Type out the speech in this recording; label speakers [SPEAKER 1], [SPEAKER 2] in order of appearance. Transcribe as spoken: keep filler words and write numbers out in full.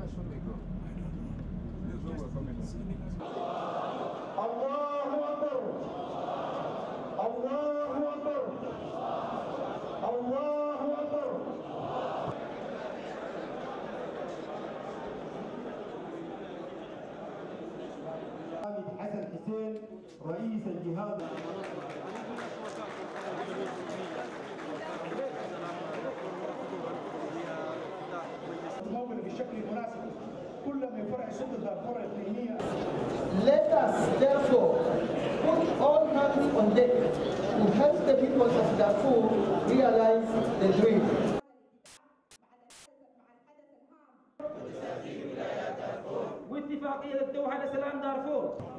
[SPEAKER 1] should they go? There's no one coming.
[SPEAKER 2] Allahu Akbar! Allahu Akbar! Allahu Akbar! حامد حسن حسين رئيس الجهاد. بشكل مناسب كل من فرع سلطة دارفور الإقليمية. Let us therefore put all hands on deck to help the people of Darfur realize the dream.
[SPEAKER 3] واتفاقية الدوحة لسلام دارفور.